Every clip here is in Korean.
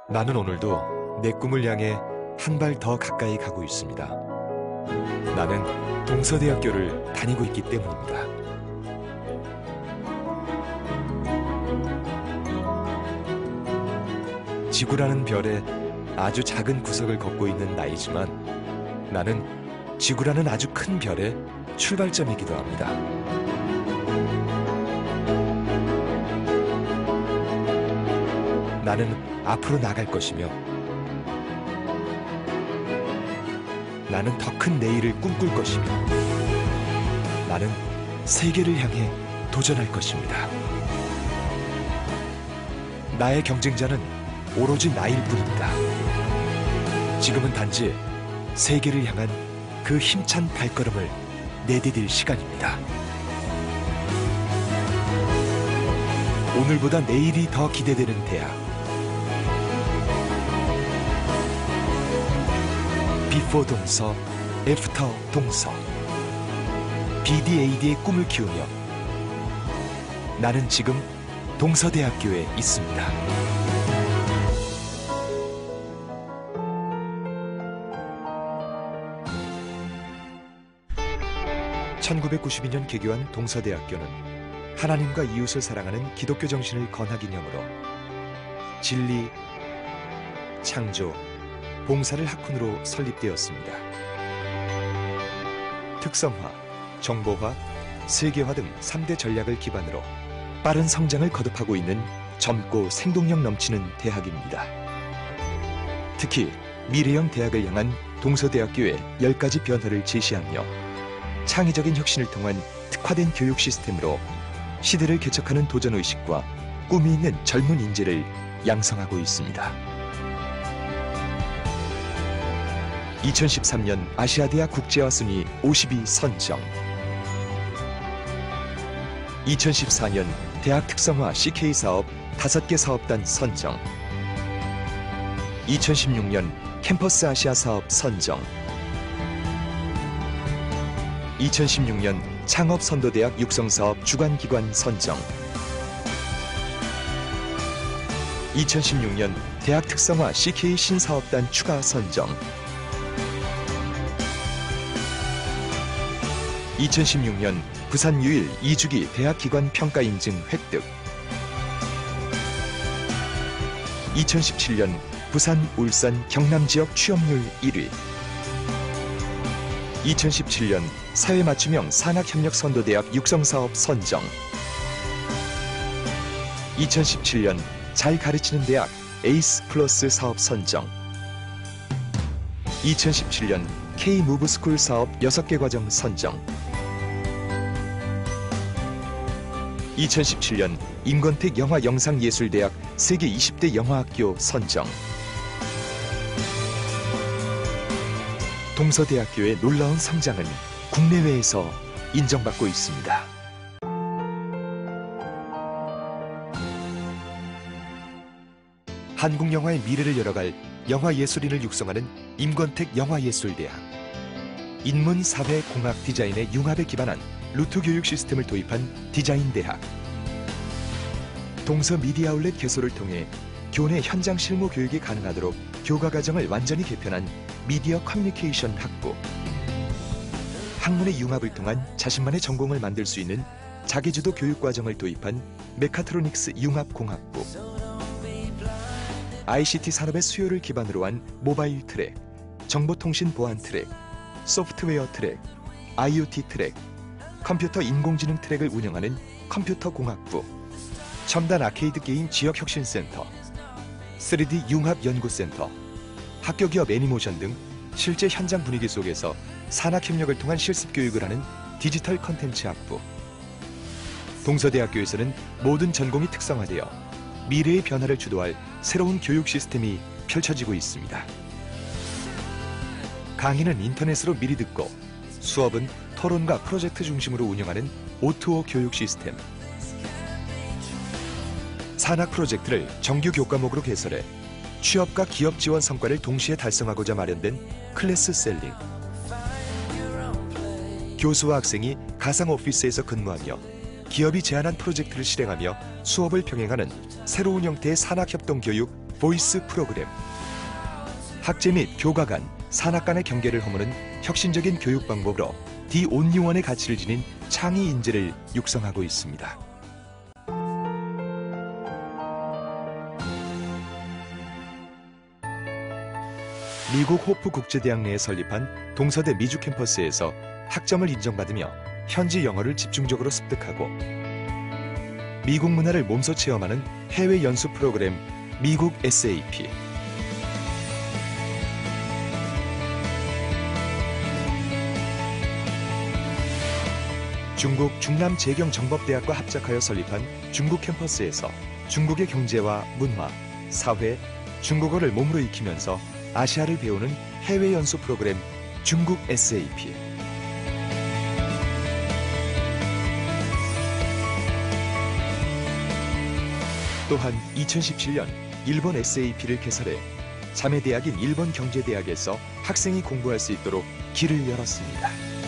나는 오늘도 내 꿈을 향해 한 발 더 가까이 가고 있습니다. 나는 동서대학교를 다니고 있기 때문입니다. 지구라는 별에 아주 작은 구석을 걷고 있는 나이지만 나는 지구라는 아주 큰 별의 출발점이기도 합니다. 나는 앞으로 나갈 것이며 나는 더 큰 내일을 꿈꿀 것이며 나는 세계를 향해 도전할 것입니다. 나의 경쟁자는 오로지 나일 뿐입니다. 지금은 단지 세계를 향한 그 힘찬 발걸음을 내디딜 시간입니다. 오늘보다 내일이 더 기대되는 대학. 비포 동서, 애프터 동서. BDAD의 꿈을 키우며 나는 지금 동서대학교에 있습니다. 1992년 개교한 동서대학교는 하나님과 이웃을 사랑하는 기독교 정신을 건하기념으로 진리, 창조, 봉사를 학훈으로 설립되었습니다. 특성화, 정보화, 세계화 등 3대 전략을 기반으로 빠른 성장을 거듭하고 있는 젊고 생동력 넘치는 대학입니다. 특히 미래형 대학을 향한 동서대학교의 10가지 변화를 제시하며 창의적인 혁신을 통한 특화된 교육 시스템으로 시대를 개척하는 도전의식과 꿈이 있는 젊은 인재를 양성하고 있습니다. 2013년 아시아대학 국제화 순위 52 선정, 2014년 대학 특성화 CK 사업 5개 사업단 선정, 2016년 캠퍼스 아시아 사업 선정, 2016년 창업선도대학 육성사업 주관기관 선정, 2016년 대학 특성화 CK 신사업단 추가 선정, 2016년 부산 유일 2주기 대학기관 평가 인증 획득, 2017년 부산, 울산, 경남 지역 취업률 1위, 2017년 사회맞춤형 산학협력선도대학 육성사업 선정, 2017년 잘 가르치는 대학 에이스 플러스 사업 선정, 2017년 K-무브스쿨 사업 6개 과정 선정, 2017년 임권택 영화영상예술대학 세계 20대 영화학교 선정. 동서대학교의 놀라운 성장은 국내외에서 인정받고 있습니다. 한국 영화의 미래를 열어갈 영화예술인을 육성하는 임권택 영화예술대학. 인문, 사회, 공학, 디자인의 융합에 기반한 루트 교육 시스템을 도입한 디자인대학. 동서 미디어 아울렛 개소를 통해 교내 현장 실무 교육이 가능하도록 교과 과정을 완전히 개편한 미디어 커뮤니케이션 학부. 학문의 융합을 통한 자신만의 전공을 만들 수 있는 자기주도 교육 과정을 도입한 메카트로닉스 융합공학부. ICT 산업의 수요를 기반으로 한 모바일 트랙, 정보통신 보안 트랙, 소프트웨어 트랙, IoT 트랙, 컴퓨터 인공지능 트랙을 운영하는 컴퓨터공학부, 첨단 아케이드 게임 지역혁신센터, 3D 융합연구센터, 학교기업 애니모션 등 실제 현장 분위기 속에서 산학협력을 통한 실습교육을 하는 디지털 컨텐츠 학부. 동서대학교에서는 모든 전공이 특성화되어 미래의 변화를 주도할 새로운 교육 시스템이 펼쳐지고 있습니다. 강의는 인터넷으로 미리 듣고 수업은 토론과 프로젝트 중심으로 운영하는 O2O 교육 시스템. 산학 프로젝트를 정규 교과목으로 개설해 취업과 기업 지원 성과를 동시에 달성하고자 마련된 클래스 셀링. 교수와 학생이 가상 오피스에서 근무하며 기업이 제안한 프로젝트를 실행하며 수업을 병행하는 새로운 형태의 산학협동 교육 보이스 프로그램. 학제 및 교과 간, 산학 간의 경계를 허무는 혁신적인 교육 방법으로 The Only One의 가치를 지닌 창의 인재를 육성하고 있습니다. 미국 호프 국제대학 내에 설립한 동서대 미주 캠퍼스에서 학점을 인정받으며 현지 영어를 집중적으로 습득하고 미국 문화를 몸소 체험하는 해외 연수 프로그램 미국 SAP. 중국 중남재경정법대학과 합작하여 설립한 중국 캠퍼스에서 중국의 경제와 문화, 사회, 중국어를 몸으로 익히면서 아시아를 배우는 해외 연수 프로그램 중국 SAP. 또한 2017년 일본 SAP를 개설해 자매대학인 일본경제대학에서 학생이 공부할 수 있도록 길을 열었습니다.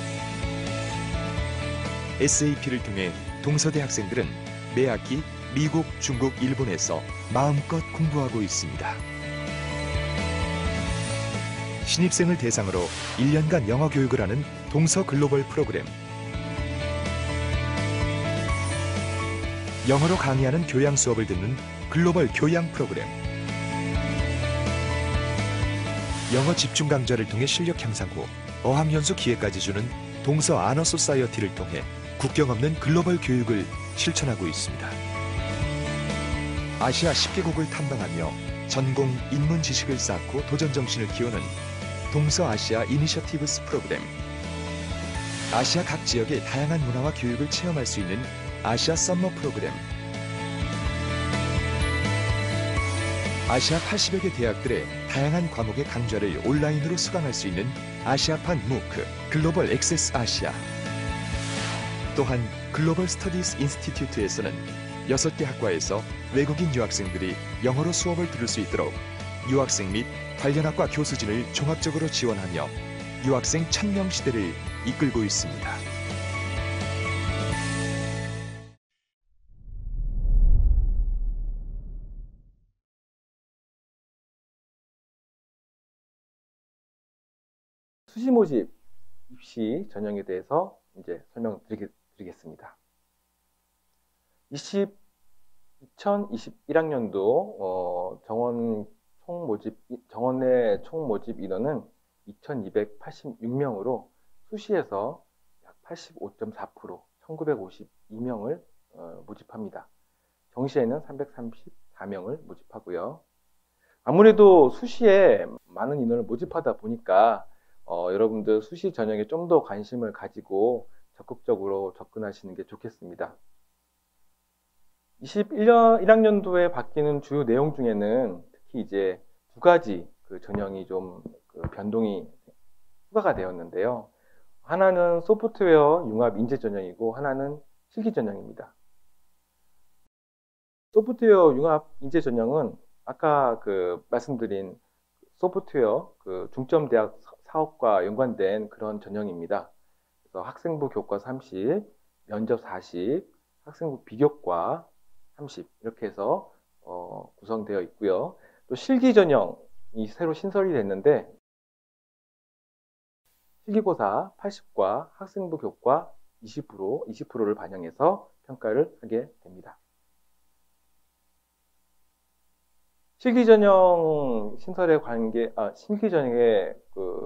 SAP를 통해 동서대 학생들은 매 학기 미국, 중국, 일본에서 마음껏 공부하고 있습니다. 신입생을 대상으로 1년간 영어 교육을 하는 동서 글로벌 프로그램. 영어로 강의하는 교양 수업을 듣는 글로벌 교양 프로그램. 영어 집중 강좌를 통해 실력 향상 후 어학연수 기회까지 주는 동서 아너 소사이어티를 통해 국경 없는 글로벌 교육을 실천하고 있습니다. 아시아 10개국을 탐방하며 전공, 인문 지식을 쌓고 도전 정신을 키우는 동서아시아 이니셔티브스 프로그램. 아시아 각 지역의 다양한 문화와 교육을 체험할 수 있는 아시아 썸머 프로그램. 아시아 80여 개 대학들의 다양한 과목의 강좌를 온라인으로 수강할 수 있는 아시아판 무크 글로벌 액세스 아시아. 또한 글로벌 스터디스 인스티튜트에서는 6개 학과에서 외국인 유학생들이 영어로 수업을 들을 수 있도록 유학생 및 관련 학과 교수진을 종합적으로 지원하며 유학생 1000명 시대를 이끌고 있습니다. 수시 모집 입시 전형에 대해서 이제 설명드리겠습니다. 2021학년도 정원의 총 모집 인원은 2286명으로 수시에서 약 85.4%, 1952명을 모집합니다. 정시에는 334명을 모집하고요. 아무래도 수시에 많은 인원을 모집하다 보니까 여러분들 수시 전형에 좀 더 관심을 가지고 적극적으로 접근하시는 게 좋겠습니다. 1학년도에 바뀌는 주요 내용 중에는 특히 이제 두 가지 전형이 좀 변동이 추가가 되었는데요. 하나는 소프트웨어 융합 인재 전형이고 하나는 실기 전형입니다. 소프트웨어 융합 인재 전형은 아까 말씀드린 소프트웨어 중점대학 사업과 연관된 그런 전형입니다. 그래서 학생부 교과 30, 면접 40, 학생부 비교과 30 이렇게 해서 구성되어 있고요. 또 실기 전형이 새로 신설이 됐는데 실기고사 80과 학생부 교과 20%를 반영해서 평가를 하게 됩니다. 실기 전형 신설에 실기 전형에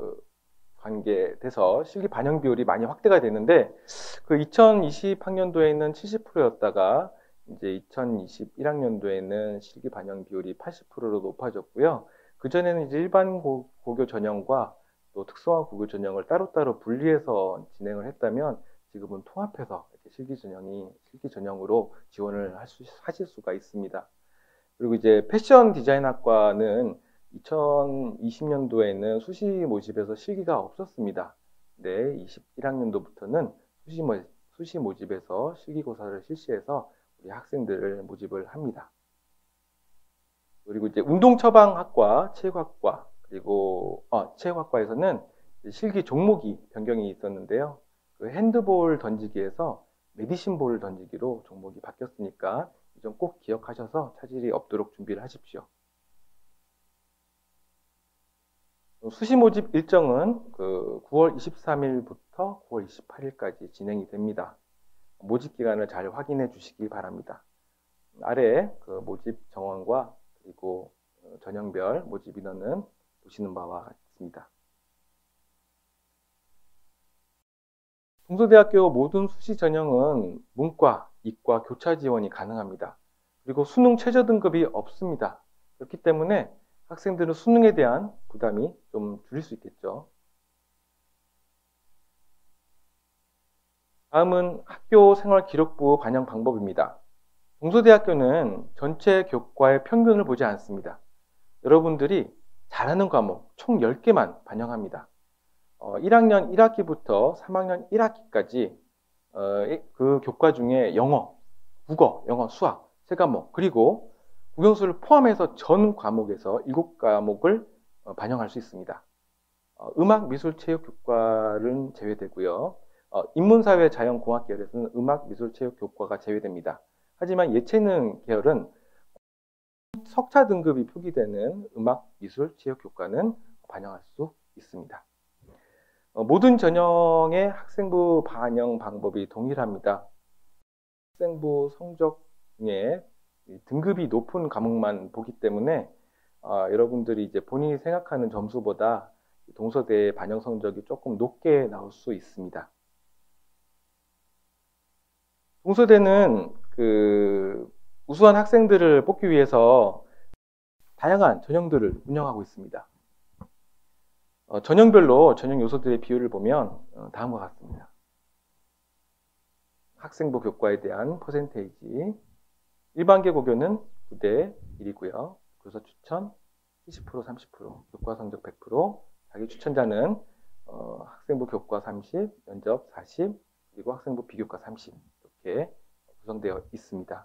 관계돼서 실기 반영 비율이 많이 확대가 됐는데 2020학년도에는 70%였다가 이제 2021학년도에는 실기 반영 비율이 80%로 높아졌고요. 그전에는 이제 일반 고교 전형과 또 특성화 고교 전형을 따로따로 분리해서 진행을 했다면 지금은 통합해서 실기 전형으로 지원을 하실 수가 있습니다. 그리고 이제 패션 디자인학과는 2020년도에는 수시 모집에서 실기가 없었습니다. 네, 21학년도부터는 수시 모집에서 실기고사를 실시해서 우리 학생들을 모집을 합니다. 그리고 이제 운동처방학과, 체육학과, 그리고 체육학과에서는 실기 종목이 변경이 있었는데요. 핸드볼 던지기에서 메디신볼 던지기로 종목이 바뀌었으니까 좀 꼭 기억하셔서 차질이 없도록 준비를 하십시오. 수시 모집 일정은 9월 23일부터 9월 28일까지 진행이 됩니다. 모집 기간을 잘 확인해 주시기 바랍니다. 아래 모집 정원과 그리고 전형별 모집 인원은 보시는 바와 같습니다. 동서대학교 모든 수시 전형은 문과, 이과 교차 지원이 가능합니다. 그리고 수능 최저 등급이 없습니다. 그렇기 때문에 학생들은 수능에 대한 부담이 좀 줄일 수 있겠죠. 다음은 학교 생활 기록부 반영 방법입니다. 동서대학교는 전체 교과의 평균을 보지 않습니다. 여러분들이 잘하는 과목 총 10개만 반영합니다. 1학년 1학기부터 3학년 1학기까지 그 교과 중에 영어, 국어, 영어, 수학 3과목 그리고 국영수를 포함해서 전 과목에서 7과목을 반영할 수 있습니다. 음악, 미술, 체육 교과는 제외되고요. 인문사회, 자연공학 계열에서는 음악, 미술, 체육 교과가 제외됩니다. 하지만 예체능 계열은 석차 등급이 표기되는 음악, 미술, 체육 교과는 반영할 수 있습니다. 모든 전형의 학생부 반영 방법이 동일합니다. 학생부 성적 중에 등급이 높은 과목만 보기 때문에 여러분들이 이제 본인이 생각하는 점수보다 동서대의 반영 성적이 조금 높게 나올 수 있습니다. 동서대는 우수한 학생들을 뽑기 위해서 다양한 전형들을 운영하고 있습니다. 전형별로 전형 요소들의 비율을 보면 다음과 같습니다. 학생부 교과에 대한 퍼센테이지, 일반계 고교는 9대 1이고요. 교사 추천 70%, 30%, 교과 성적 100%, 자기 추천자는 학생부 교과 30, 면접 40, 그리고 학생부 비교과 30 이렇게 구성되어 있습니다.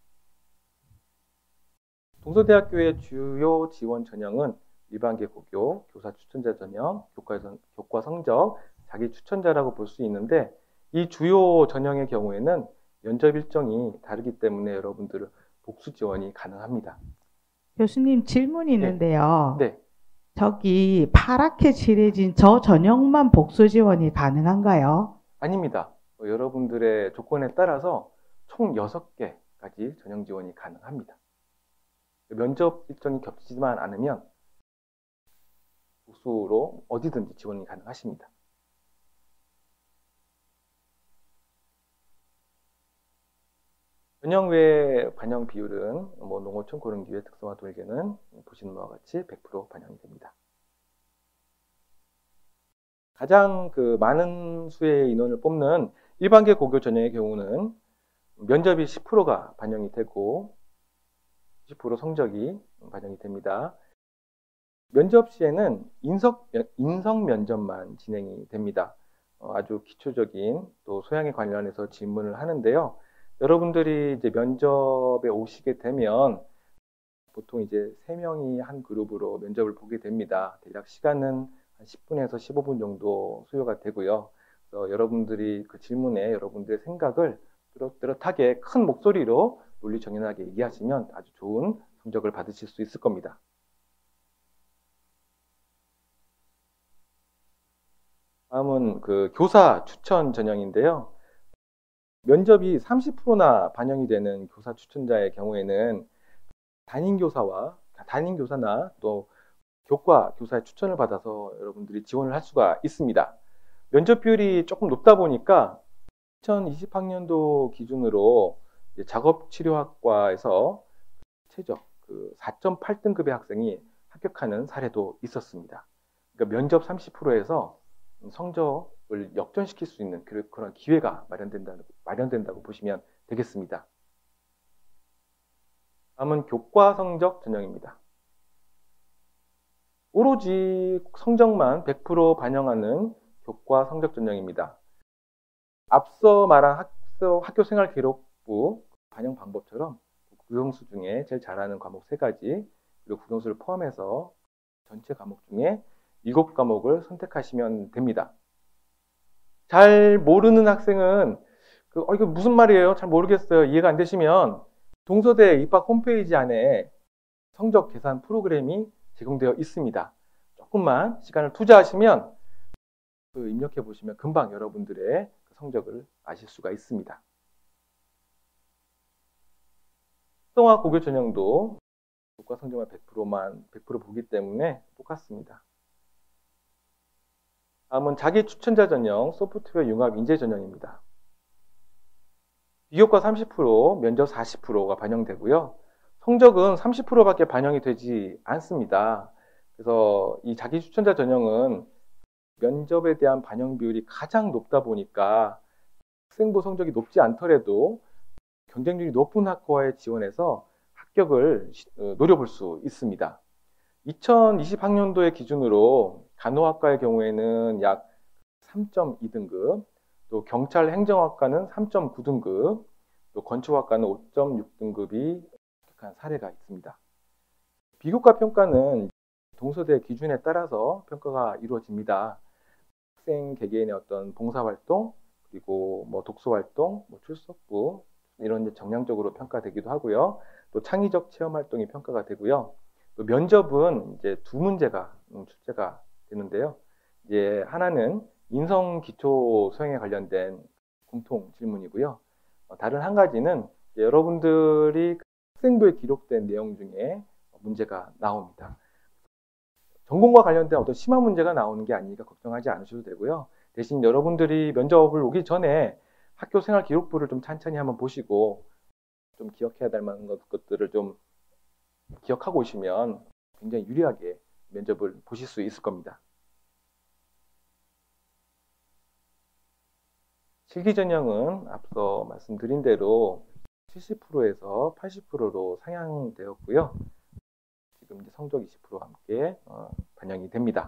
동서대학교의 주요 지원 전형은 일반계 고교, 교사 추천자 전형, 교과 성적, 자기 추천자라고 볼 수 있는데 이 주요 전형의 경우에는 면접 일정이 다르기 때문에 여러분들은 복수 지원이 가능합니다. 교수님 질문이 있는데요. 네. 저기 파랗게 칠해진 저 전형만 복수 지원이 가능한가요? 아닙니다. 여러분들의 조건에 따라서 총 6개까지 전형 지원이 가능합니다. 면접 일정이 겹치지만 않으면 복수로 어디든지 지원이 가능하십니다. 전형 외 반영 비율은 농어촌 고른기회 특성화 돌개는 보시는 바와 같이 100% 반영이 됩니다. 가장 많은 수의 인원을 뽑는 일반계 고교 전형의 경우는 면접이 10%가 반영이 되고 90% 성적이 반영이 됩니다. 면접 시에는 인성 면접만 진행이 됩니다. 아주 기초적인 또 소양에 관련해서 질문을 하는데요. 여러분들이 이제 면접에 오시게 되면 보통 이제 3명이 한 그룹으로 면접을 보게 됩니다. 대략 시간은 한 10분에서 15분 정도 소요가 되고요. 그래서 여러분들이 그 질문에 여러분들의 생각을 뚜렷하게 큰 목소리로 논리정연하게 얘기하시면 아주 좋은 성적을 받으실 수 있을 겁니다. 다음은 교사 추천 전형인데요. 면접이 30%나 반영이 되는 교사 추천자의 경우에는 담임교사나 또 교과 교사의 추천을 받아서 여러분들이 지원을 할 수가 있습니다. 면접 비율이 조금 높다 보니까 2020학년도 기준으로 작업치료학과에서 최저 4.8등급의 학생이 합격하는 사례도 있었습니다. 그러니까 면접 30%에서 성적을 역전시킬 수 있는 그런 기회가 마련된다고 보시면 되겠습니다. 다음은 교과 성적 전형입니다. 오로지 성적만 100% 반영하는 교과 성적 전형입니다. 앞서 말한 학교 생활 기록부 반영 방법처럼 국영수 중에 제일 잘하는 과목 3가지 그리고 국영수를 포함해서 전체 과목 중에 7과목을 선택하시면 됩니다. 잘 모르는 학생은 이거 무슨 말이에요? 잘 모르겠어요. 이해가 안 되시면 동서대 입학 홈페이지 안에 성적 계산 프로그램이 제공되어 있습니다. 조금만 시간을 투자하시면 입력해 보시면 금방 여러분들의 성적을 아실 수가 있습니다. 특성화 고교 전형도 교과 성적만 100% 보기 때문에 똑같습니다. 다음은 자기 추천자 전형 소프트웨어 융합 인재 전형입니다. 비교과 30%, 면접 40%가 반영되고요. 성적은 30%밖에 반영이 되지 않습니다. 그래서 이 자기 추천자 전형은 면접에 대한 반영 비율이 가장 높다 보니까 학생부 성적이 높지 않더라도 경쟁률이 높은 학과에 지원해서 합격을 노려볼 수 있습니다. 2020학년도의 기준으로 간호학과의 경우에는 약 3.2등급, 또 경찰 행정학과는 3.9등급, 또 건축학과는 5.6등급이 합격한 사례가 있습니다. 비교과 평가는 동서대 기준에 따라서 평가가 이루어집니다. 학생 개개인의 어떤 봉사활동, 그리고 독서활동, 출석부 이런 정량적으로 평가되기도 하고요. 또 창의적 체험활동이 평가가 되고요. 또 면접은 이제 두 문제가 출제가 되는데요. 이제 하나는 인성 기초 수행에 관련된 공통 질문이고요. 다른 한 가지는 여러분들이 학생부에 기록된 내용 중에 문제가 나옵니다. 전공과 관련된 어떤 심한 문제가 나오는 게 아니니까 걱정하지 않으셔도 되고요. 대신 여러분들이 면접을 오기 전에 학교 생활 기록부를 좀 찬찬히 한번 보시고 좀 기억해야 될 만한 것들을 좀 기억하고 오시면 굉장히 유리하게 면접을 보실 수 있을 겁니다. 실기 전형은 앞서 말씀드린 대로 70%에서 80%로 상향되었고요. 지금 이제 성적 20%와 함께 반영이 됩니다.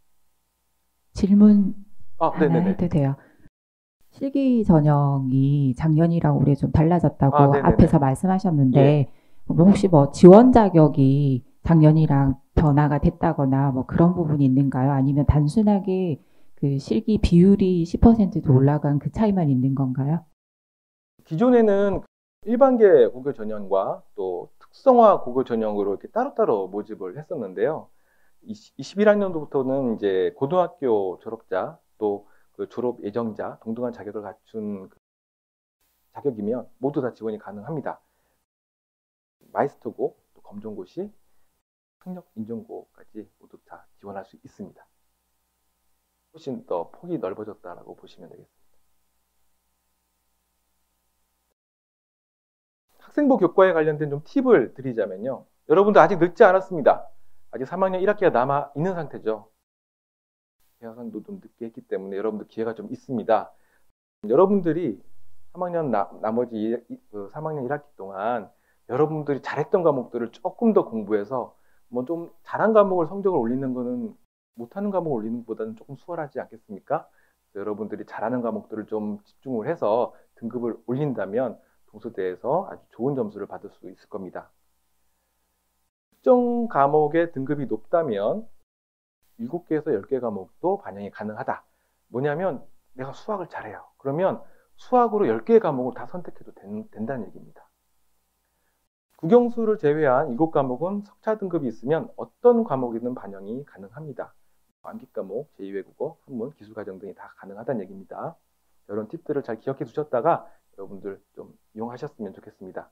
질문 하나 네네네. 해도 돼요. 실기 전형이 작년이랑 올해 좀 달라졌다고 네네네. 앞에서 말씀하셨는데 예. 혹시 지원 자격이 작년이랑 변화가 됐다거나 그런 부분이 있는가요? 아니면 단순하게 그 실기 비율이 10%도 올라간 그 차이만 있는 건가요? 기존에는 일반계 고교 전형과 또 특성화 고교 전형으로 이렇게 따로따로 모집을 했었는데요. 21학년도부터는 이제 고등학교 졸업자 또 그 졸업 예정자 동등한 자격을 갖춘 자격이면 모두 다 지원이 가능합니다. 마이스터고, 또 검정고시, 학력 인정고까지 모두 다 지원할 수 있습니다. 훨씬 더 폭이 넓어졌다라고 보시면 되겠습니다. 학생부 교과에 관련된 좀 팁을 드리자면요. 여러분들 아직 늦지 않았습니다. 아직 3학년 1학기가 남아 있는 상태죠. 대학생도 좀 늦게 했기 때문에 여러분들 기회가 좀 있습니다. 여러분들이 3학년 나머지 3학년 1학기 동안 여러분들이 잘했던 과목들을 조금 더 공부해서 좀 잘한 과목을 성적을 올리는 거는 못하는 과목을 올리는 것보다는 조금 수월하지 않겠습니까? 여러분들이 잘하는 과목들을 좀 집중을 해서 등급을 올린다면 동서대에서 아주 좋은 점수를 받을 수 있을 겁니다. 특정 과목의 등급이 높다면 7개에서 10개 과목도 반영이 가능하다. 뭐냐면 내가 수학을 잘해요. 그러면 수학으로 10개의 과목을 다 선택해도 된다는 얘기입니다. 국영수를 제외한 7과목은 석차 등급이 있으면 어떤 과목이든 반영이 가능합니다. 암기 과목, 제2외국어, 한문, 기술과정 등이 다 가능하다는 얘기입니다. 이런 팁들을 잘 기억해 두셨다가 여러분들 좀 이용하셨으면 좋겠습니다.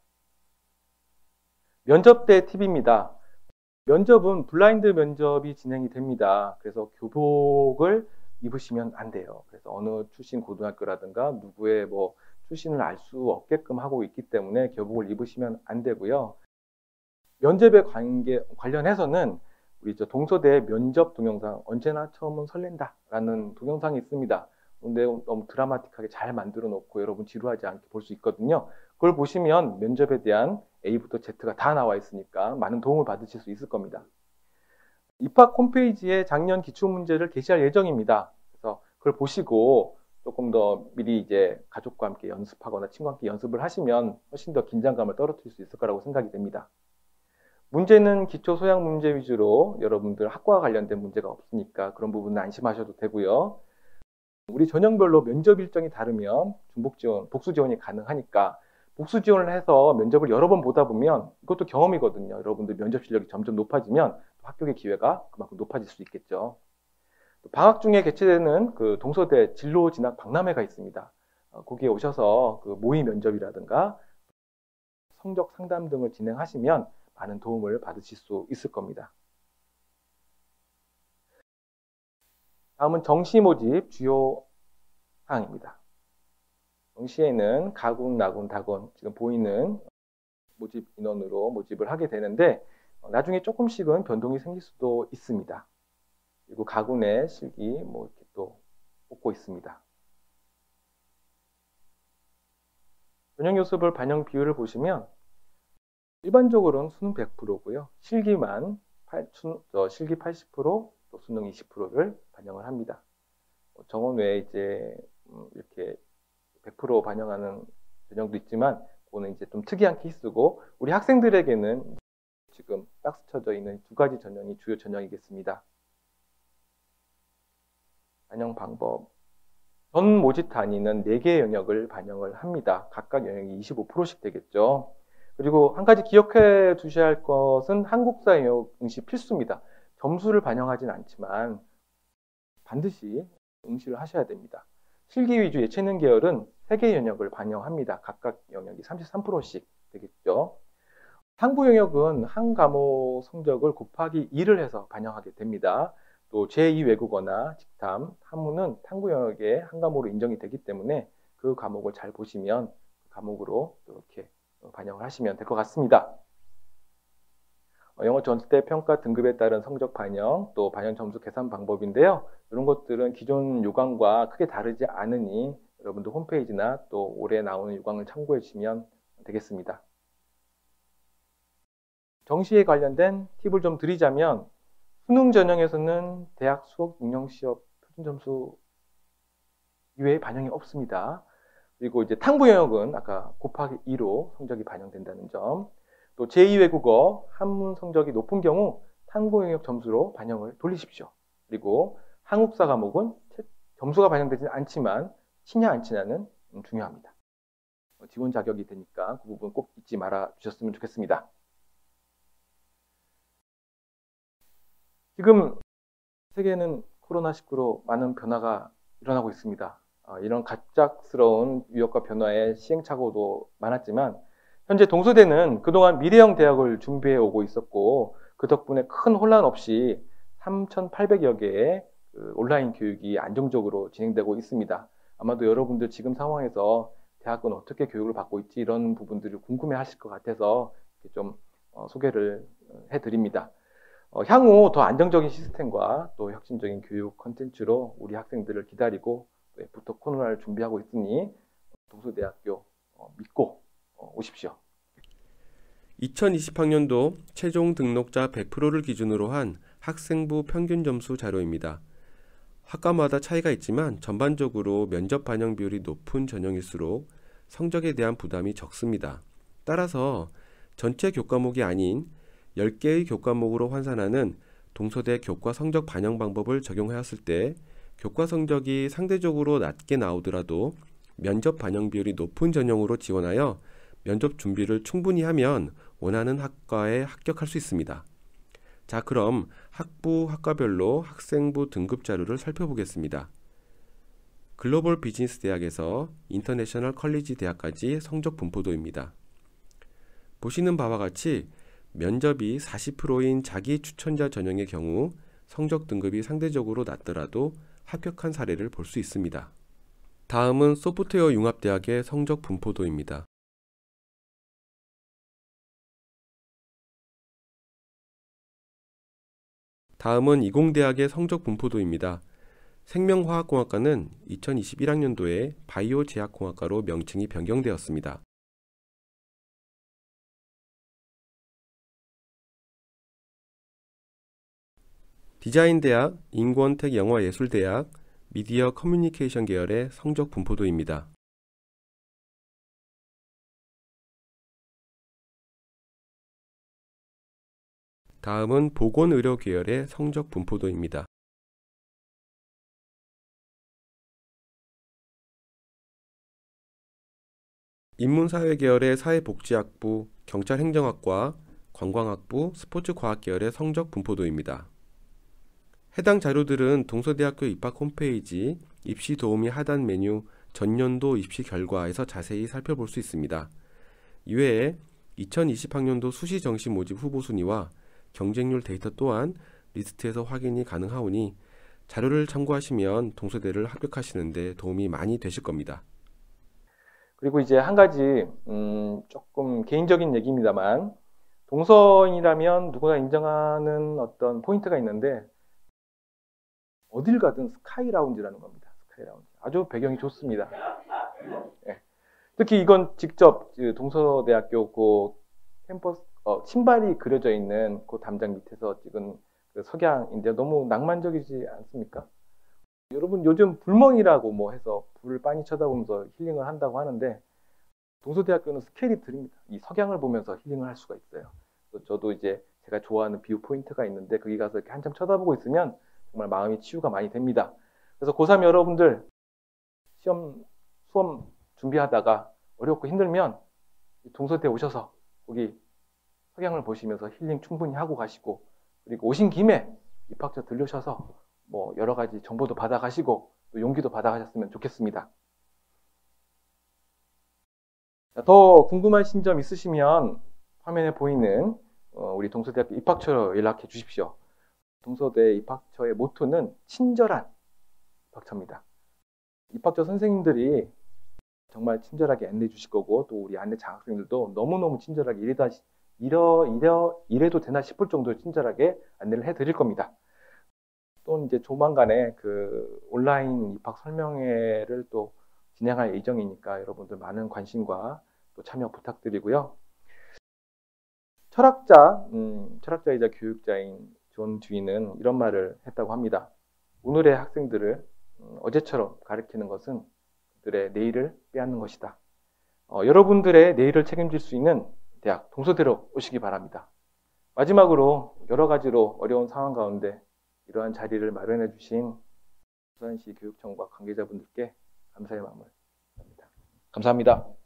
면접 때 팁입니다. 면접은 블라인드 면접이 진행이 됩니다. 그래서 교복을 입으시면 안 돼요. 그래서 어느 출신 고등학교라든가 누구의 출신을 알 수 없게끔 하고 있기 때문에 교복을 입으시면 안 되고요. 면접에 관련해서는 우리 동서대 면접 동영상 언제나 처음은 설렌다 라는 동영상이 있습니다. 근데 너무 드라마틱하게 잘 만들어 놓고 여러분 지루하지 않게 볼 수 있거든요. 그걸 보시면 면접에 대한 A부터 Z가 다 나와 있으니까 많은 도움을 받으실 수 있을 겁니다. 입학 홈페이지에 작년 기출문제를 게시할 예정입니다. 그래서 그걸 보시고 조금 더 미리 이제 가족과 함께 연습하거나 친구와 함께 연습을 하시면 훨씬 더 긴장감을 떨어뜨릴 수 있을 거라고 생각이 됩니다. 문제는 기초 소양 문제 위주로 여러분들 학과와 관련된 문제가 없으니까 그런 부분은 안심하셔도 되고요. 우리 전형별로 면접 일정이 다르면 중복 지원, 복수 지원이 가능하니까 복수 지원을 해서 면접을 여러 번 보다 보면 이것도 경험이거든요. 여러분들 면접 실력이 점점 높아지면 합격의 기회가 그만큼 높아질 수 있겠죠. 방학 중에 개최되는 그 동서대 진로 진학 박람회가 있습니다. 거기에 오셔서 그 모의 면접이라든가 성적 상담 등을 진행하시면 많은 도움을 받으실 수 있을 겁니다. 다음은 정시 모집 주요 사항입니다. 정시에는 가군, 나군, 다군 지금 보이는 모집 인원으로 모집을 하게 되는데 나중에 조금씩은 변동이 생길 수도 있습니다. 그리고 가군의 실기 뭐 이렇게 또 뽑고 있습니다. 전형 요습을 반영 비율을 보시면 일반적으로는 수능 100%고요. 실기만 실기 80%, 또 수능 20%를 반영을 합니다. 정원 외에 이제 이렇게 100% 반영하는 전형도 있지만 그거는 이제 좀 특이한 케이스고 우리 학생들에게는 지금 박스 쳐져 있는 두 가지 전형이 주요 전형이겠습니다. 반영 방법. 전 모집 단위는 4개의 영역을 반영을 합니다. 각각 영역이 25%씩 되겠죠. 그리고 한 가지 기억해 두셔야 할 것은 한국사 영역 응시 필수입니다. 점수를 반영하진 않지만 반드시 응시를 하셔야 됩니다. 실기 위주 예체능 계열은 3개의 영역을 반영합니다. 각각 영역이 33%씩 되겠죠. 탐구 영역은 한 과목 성적을 곱하기 2를 해서 반영하게 됩니다. 또 제2 외국어나 직탐, 한문은 탐구 영역의 한 과목으로 인정이 되기 때문에 그 과목을 잘 보시면 그 과목으로 이렇게 반영을 하시면 될 것 같습니다. 영어 전체 평가 등급에 따른 성적 반영, 또 반영 점수 계산 방법인데요. 이런 것들은 기존 요강과 크게 다르지 않으니 여러분들 홈페이지나 또 올해 나오는 요강을 참고해 주시면 되겠습니다. 정시에 관련된 팁을 좀 드리자면 수능 전형에서는 대학 수학 응용 시험 표준 점수 이외에 반영이 없습니다. 그리고 이제 탐구 영역은 아까 곱하기 2로 성적이 반영된다는 점. 또 제2 외국어 한문 성적이 높은 경우 탐구 영역 점수로 반영을 돌리십시오. 그리고 한국사 과목은 점수가 반영되지 않지만 치냐 안 치냐는 중요합니다. 지원 자격이 되니까 그 부분 꼭 잊지 말아 주셨으면 좋겠습니다. 지금 세계는 코로나19로 많은 변화가 일어나고 있습니다. 이런 갑작스러운 위협과 변화에 시행착오도 많았지만 현재 동서대는 그동안 미래형 대학을 준비해 오고 있었고 그 덕분에 큰 혼란 없이 3,800여 개의 온라인 교육이 안정적으로 진행되고 있습니다. 아마도 여러분들 지금 상황에서 대학은 어떻게 교육을 받고 있지 이런 부분들을 궁금해 하실 것 같아서 좀 소개를 해드립니다. 향후 더 안정적인 시스템과 또 혁신적인 교육 콘텐츠로 우리 학생들을 기다리고 애프터 코로나를 준비하고 있으니 동서대학교 믿고 오십시오. 2020학년도 최종 등록자 100%를 기준으로 한 학생부 평균 점수 자료입니다. 학과마다 차이가 있지만 전반적으로 면접 반영 비율이 높은 전형일수록 성적에 대한 부담이 적습니다. 따라서 전체 교과목이 아닌 10개의 교과목으로 환산하는 동서대 교과 성적 반영 방법을 적용하였을 때 교과 성적이 상대적으로 낮게 나오더라도 면접 반영 비율이 높은 전형으로 지원하여 면접 준비를 충분히 하면 원하는 학과에 합격할 수 있습니다. 자, 그럼 학부, 학과별로 학생부 등급 자료를 살펴보겠습니다. 글로벌 비즈니스 대학에서 인터내셔널 컬리지 대학까지 성적 분포도입니다. 보시는 바와 같이 면접이 40%인 자기 추천자 전형의 경우 성적 등급이 상대적으로 낮더라도 합격한 사례를 볼 수 있습니다. 다음은 소프트웨어 융합대학의 성적 분포도입니다. 다음은 이공대학의 성적 분포도입니다. 생명화학공학과는 2021학년도에 바이오제약공학과로 명칭이 변경되었습니다. 디자인대학, 인권택 영화예술대학, 미디어 커뮤니케이션 계열의 성적 분포도입니다. 다음은 보건의료 계열의 성적 분포도입니다. 인문사회 계열의 사회복지학부, 경찰행정학과, 관광학부, 스포츠과학 계열의 성적 분포도입니다. 해당 자료들은 동서대학교 입학 홈페이지 입시 도우미 하단 메뉴 전년도 입시 결과에서 자세히 살펴볼 수 있습니다. 이외에 2020학년도 수시 정시 모집 후보 순위와 경쟁률 데이터 또한 리스트에서 확인이 가능하오니 자료를 참고하시면 동서대를 합격하시는 데 도움이 많이 되실 겁니다. 그리고 이제 한 가지 조금 개인적인 얘기입니다만, 동서인이라면 누구나 인정하는 어떤 포인트가 있는데, 어딜 가든 스카이 라운지라는 겁니다. 스카이 라운지. 아주 배경이 좋습니다. 네. 특히 이건 직접 동서대학교 그 캠퍼스 신발이 그려져 있는 그 담장 밑에서 찍은 그 석양인데 너무 낭만적이지 않습니까? 여러분 요즘 불멍이라고 뭐 해서 불을 빤히 쳐다보면서 힐링을 한다고 하는데, 동서대학교는 스케일이 드립니다. 이 석양을 보면서 힐링을 할 수가 있어요. 저도 이제 제가 좋아하는 뷰 포인트가 있는데 거기 가서 이렇게 한참 쳐다보고 있으면 정말 마음이 치유가 많이 됩니다. 그래서 고3 여러분들 수험 준비하다가 어렵고 힘들면 동서대 오셔서 거기 석양을 보시면서 힐링 충분히 하고 가시고, 그리고 오신 김에 입학처 들르셔서 뭐 여러 가지 정보도 받아가시고 또 용기도 받아가셨으면 좋겠습니다. 더 궁금하신 점 있으시면 화면에 보이는 우리 동서대학교 입학처로 연락해 주십시오. 동서대 입학처의 모토는 친절한 입학처입니다. 입학처 선생님들이 정말 친절하게 안내해 주실 거고, 또 우리 안내 장학생들도 너무너무 친절하게 이래도 되나 싶을 정도로 친절하게 안내를 해 드릴 겁니다. 또 이제 조만간에 그 온라인 입학 설명회를 또 진행할 예정이니까 여러분들 많은 관심과 또 참여 부탁드리고요. 철학자이자 교육자인 존 듀이는 이런 말을 했다고 합니다. 오늘의 학생들을 어제처럼 가르치는 것은 그들의 내일을 빼앗는 것이다. 여러분들의 내일을 책임질 수 있는 대학 동서대로 오시기 바랍니다. 마지막으로 여러 가지로 어려운 상황 가운데 이러한 자리를 마련해 주신 부산시 교육청과 관계자분들께 감사의 마음을 드립니다. 감사합니다.